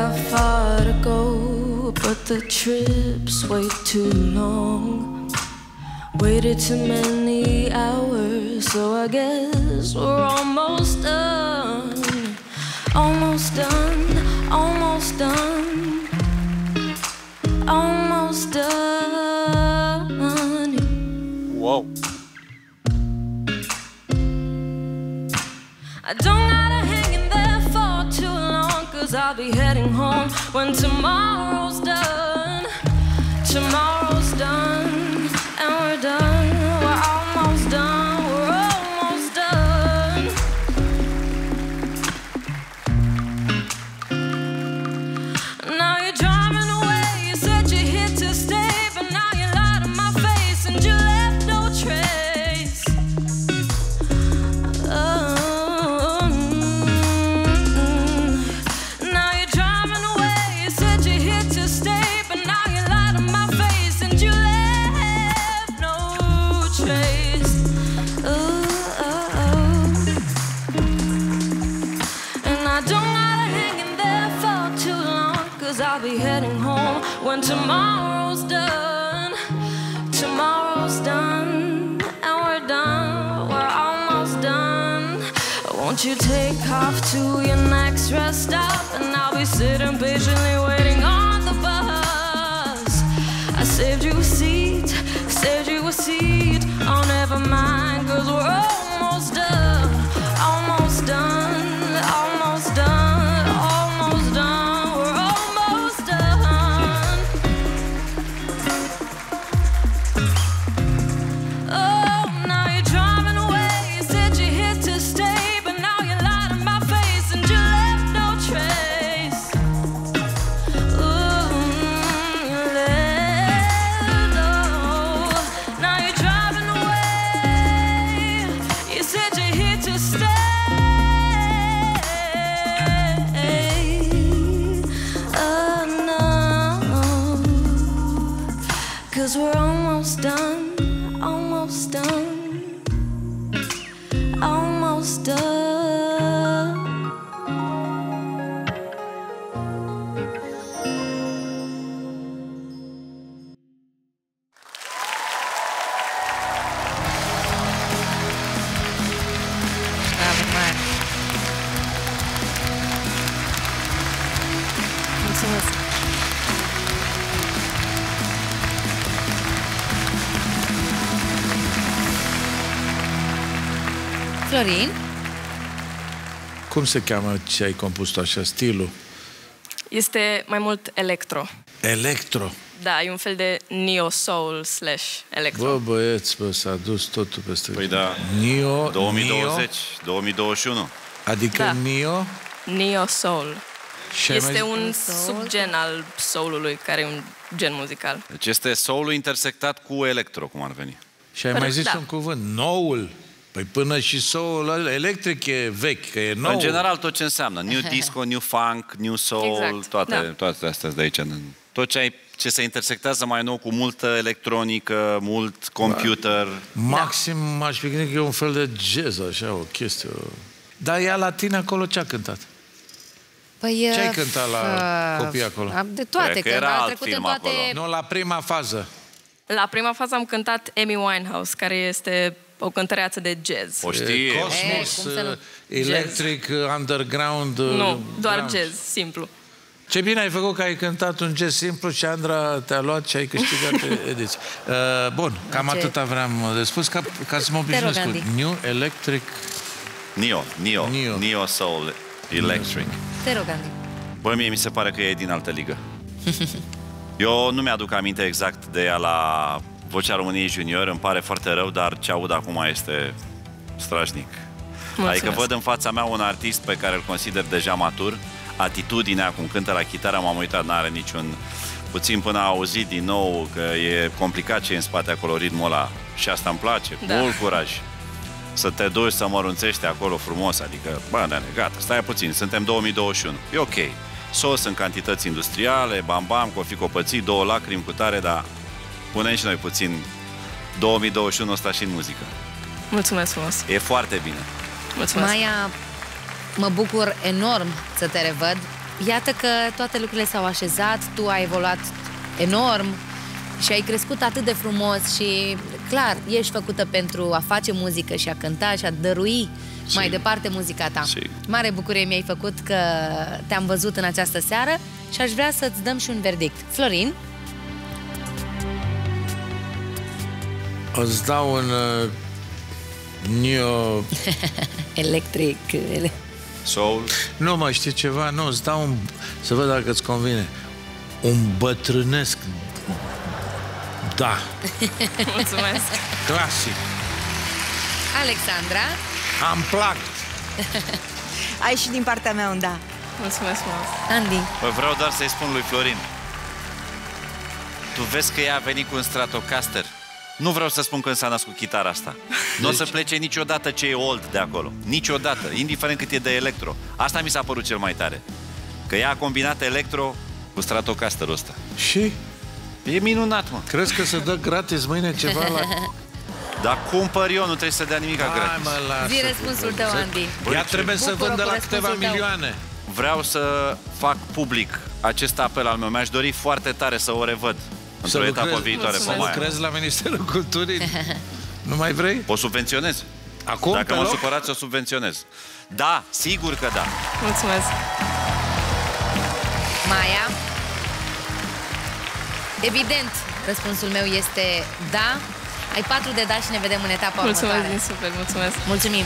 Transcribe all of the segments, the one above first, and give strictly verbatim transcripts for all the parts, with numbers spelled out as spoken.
got far to go, but the trip's way too long. Waited too many hours, so I guess we're almost done. Almost done, almost done, almost done. Wow. I don't gotta hang in there for too long, cause I'll be heading home when tomorrow's done. Tomorrow's done, and we're done. We're almost done, we're almost done. Now you're driving away, you said you're here to stay, but now you lied to my face and you left no trace. Oh. I'll be heading home when tomorrow's done. Tomorrow's done, and we're done. We're almost done. Won't you take off to your next rest stop, and I'll be sitting patiently waiting on the bus. I saved you a seat, saved you a seat. Oh, never mind, cause we're almost done. Almost done, almost done, almost done. Cause we're almost done, almost done, almost done. Bravo, mare. Mulțumesc. Florin? Cum se cheamă ce ai compus tu așa, stilul? Este mai mult electro. Electro? Da, e un fel de neo-soul slash electro. Bă, băieți, bă, s-a dus totul peste... Păi da, Neo, două mii douăzeci, Neo, două mii douăzeci și unu. adică Da. Neo... Neo-soul. Și Este mai... un subgen al soul-ului, care e un gen muzical. Deci este soul-ul intersectat cu electro, cum ar veni. Și ai mai zis Da. un cuvânt, noul. Păi până și soul electric e vechi, că e nou. În general tot ce înseamnă, new disco, new funk, new soul, Exact, toate, da. toate astea de aici. Tot ce, ai, ce se intersectează mai nou cu multă electronică, mult computer. Maxim m-aș fi gândit că e un fel de jazz, așa, o chestie. Dar ea la tine acolo ce a cântat? Păi, Ce ai cântat la uh, copii acolo? De toate, Cred că că era a alt trecut film în toate... acolo. Nu, la prima fază. La prima fază am cântat Amy Winehouse, care este o cântăreață de jazz. O știe. E, Cosmos, cum să nu? Electric, Underground... Nu, doar ground. jazz, simplu. Ce bine ai făcut că ai cântat un jazz simplu și Andra te-a luat și ai câștigat ediție. Uh, bun, cam Ce? atâta vreau de spus, ca, ca să mă obișnuiesc cu Andy. New Electric... Neo, Neo, Neo. Neo Soul Electric. Te rog, Andy. Băi, mie mi se pare că e din altă ligă. Eu nu mi-aduc aminte exact de ea la Vocea României Junior, îmi pare foarte rău, dar ce aud acum este strașnic. Mulțumesc. Adică văd în fața mea un artist pe care îl consider deja matur, atitudinea cum cântă la chitară, m-am uitat, n-are niciun... Puțin până a auzit din nou că e complicat ce e în spate acolo, ritmul ăla. Și asta îmi place, Da. mult curaj. Să te duci să mărunțești acolo frumos, adică, bă, nene, gata, stai puțin, suntem două mii douăzeci și unu, e ok. Sos în cantități industriale, bam-bam, cofi copății, două lacrimi cu tare, dar punem și noi puțin două mii douăzeci și unu ăsta și în muzică. Mulțumesc frumos. E foarte bine. Mulțumesc. Maia, mă bucur enorm să te revăd. iată că toate lucrurile s-au așezat, tu ai evoluat enorm și ai crescut atât de frumos și, clar, ești făcută pentru a face muzică și a cânta și a dărui Si. mai departe muzica ta. Si. Mare bucurie mi-ai făcut că te-am văzut în această seară și aș vrea să-ți dăm și un verdict. Florin? Îți dau un uh, neo... Electric. Soul. Nu, mă, știi ceva? Nu, îți dau un... Să văd dacă îți convine. Un bătrânesc. Da. Mulțumesc. Clasic. Alexandra? Am plac. Ai și din partea mea un da. Mulțumesc frumos. Andy? Bă, vreau doar să-i spun lui Florin. Tu vezi că ea a venit cu un Stratocaster. Nu vreau să spun când s-a născut chitara asta. Nu o să plece niciodată ce e old de acolo. Niciodată, indiferent cât e de electro. Asta mi s-a părut cel mai tare. Că ea a combinat electro cu Stratocasterul ăsta. Și? E minunat, mă. Crezi că se dă gratis mâine ceva la... Dar cumpăr eu, nu trebuie să dea nimic Hai, gratis. mă, lasă. Zi răspunsul tău, Andy. Ea trebuie să Bucură vândă cu la răspunsul câteva tău. milioane. Vreau să fac public acest apel al meu. Mi-aș dori foarte tare să o revăd într-o etapă lucrezi- viitoare pe Să Maia. lucrezi la Ministerul Culturii. Nu mai vrei? O subvenționez. Acum, Dacă pe mă loc? supărați, o subvenționez. Da, sigur că da. Mulțumesc. Maia? Evident, răspunsul meu este da. Ai patru de da și ne vedem în etapa Mulțumesc următoare. din suflet, mulțumesc. Mulțumim!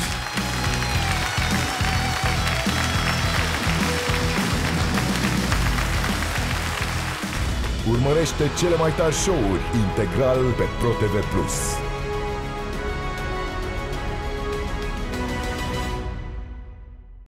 Urmărește cele mai tari show-uri integral pe ProTV plus.